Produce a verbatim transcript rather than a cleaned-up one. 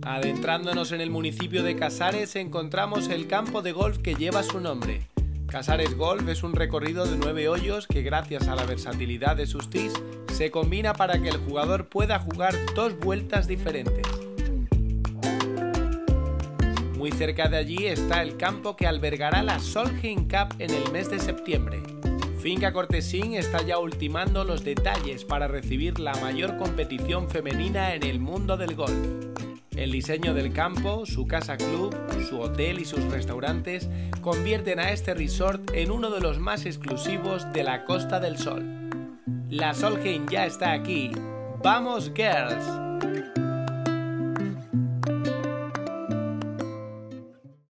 Adentrándonos en el municipio de Casares encontramos el campo de golf que lleva su nombre. Casares Golf es un recorrido de nueve hoyos que, gracias a la versatilidad de sus tees, se combina para que el jugador pueda jugar dos vueltas diferentes. Muy cerca de allí está el campo que albergará la Solheim Cup en el mes de septiembre. Finca Cortesín está ya ultimando los detalles para recibir la mayor competición femenina en el mundo del golf. El diseño del campo, su casa club, su hotel y sus restaurantes convierten a este resort en uno de los más exclusivos de la Costa del Sol. La Solheim ya está aquí. ¡Vamos, girls!